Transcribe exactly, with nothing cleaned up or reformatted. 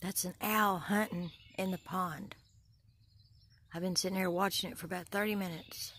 That's an owl hunting in the pond. I've been sitting here watching it for about thirty minutes.